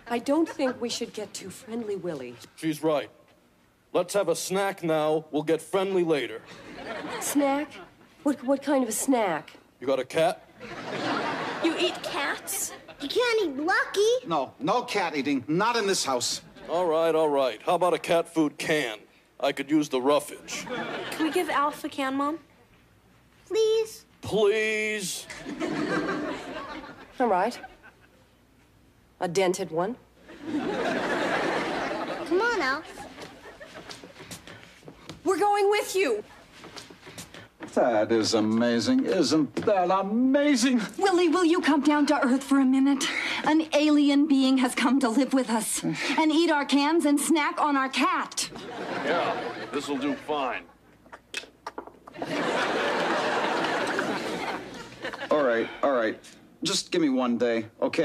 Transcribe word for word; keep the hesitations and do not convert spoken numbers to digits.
I don't think we should get too friendly, Willie. She's right. Let's have a snack now. We'll get friendly later. Snack? What, what kind of a snack? You got a cat? You eat cats? You can't eat Lucky. No, no cat eating. Not in this house. All right, all right. How about a cat food can? I could use the roughage. Can we give Alf a can, Mom? Please? Please? All right. A dented one. Come on, Alf. We're going with you. That is amazing. Isn't that amazing? Willie, will you come down to Earth for a minute? An alien being has come to live with us and eat our cans and snack on our cat. Yeah, this'll do fine. All right, all right. Just give me one day, okay?